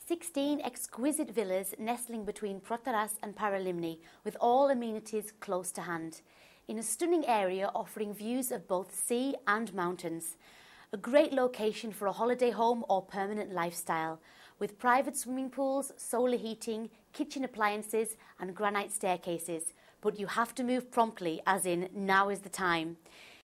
16 exquisite villas nestling between Protaras and Paralimni, with all amenities close to hand, in a stunning area offering views of both sea and mountains. A great location for a holiday home or permanent lifestyle, with private swimming pools, solar heating, kitchen appliances and granite staircases. But you have to move promptly, as in now is the time.